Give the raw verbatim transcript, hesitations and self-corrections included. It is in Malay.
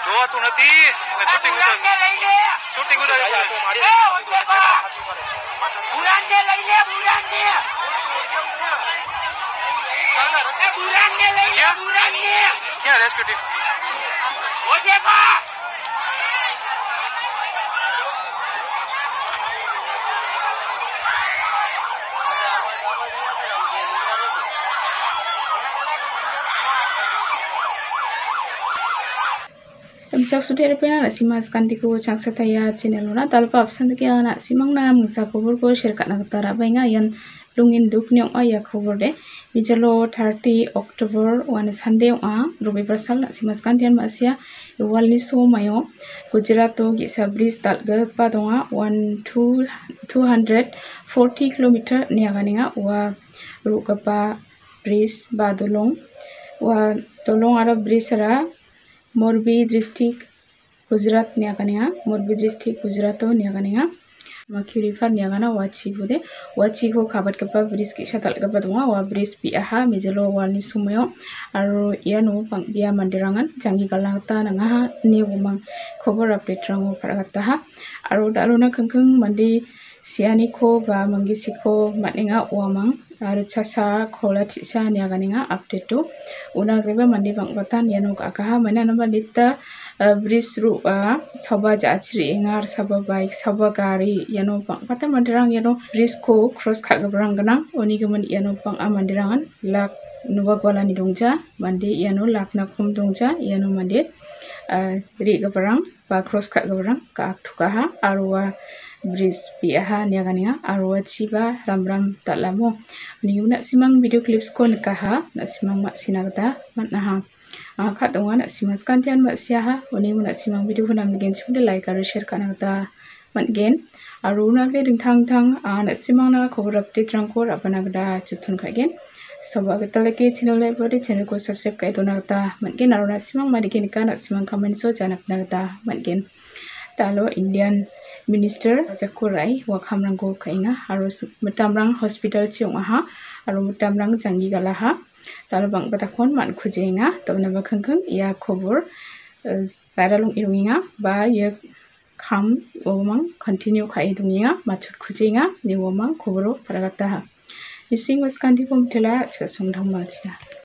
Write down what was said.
Jo tu nanti shooting udah. Shooting udah ya tu mari. Bulan dia lainnya bulan dia. Eh bulan dia lainnya bulan dia. क्या rescue team? Oke pak. Bincang sudah ada pernah nak simas kantiku cang setaya channel na talpa absen ke anak simang na mengsa cover ko share kat nak tara bainga yan lungin duk nyong aya cover de bijalo thirty October one Sunday a robi bersal nak simas kantian masia wal ni so mayo Gujarat to gi sabris tal ga pa donga one two two hundred forty kilometer niaganinga wa ru ka pa bridge ba dolong wa dolong ara bridge ra Morbi district Gujarat niagania Morbi district Gujarat to niagania Machhu river niagana wachi bude wachi ko khabat kapa bridge ki satal kapa dunga wa bridge bi.aha mejelo walni sumayo aro iano pang bia mandirangan jangi galata nanga ni umang khobor update rango paragata ha aro daluna kangkang mandi siani ko ba mangisi ko matninga uamang aro chasa khola tisa niaganinga update to una greba mandi bang batan yano akaha mana namba nita bridge ru a soba jachri ingar soba bike soba gari yano bang batan mandirang yano bridge ko cross khagabrang ganang oni gaman yano bang a mandirangan lak nuwa gwala ni dongja mandi yano lak na kum dongja yano mandi ri gabrang ba cross khagabrang ka aktukaha arwa bridge bi.aha niaganinga arwa chiba ramram talamo ni nak simang video clips ko nikaha nak simang mak sinagda matnaha khat donga nak simas kantian mak siaha oni nak simang video ko nam gen chunde like aro share kana ta matgen aro na ge dingthang thang nak simang na khobor update rangko apana gda chuthun khagen soba getalake channel le body channel ko subscribe kai dona ta matgen aro nak simang madike nika nak simang comment so janak na ta matgen talo Indian Minister Jakurai wakhamrangko kainga aro mutamrang hospital chiong aha aro mutamrang jangi galaha talo bang batakon man khujenga tobna bakhangkhang ya khobor paralung irunga ba ye kham omang continue khai dunga machut khujenga ni omang khoboro paragata ha ising waskanti pom thela ska songthang ma chila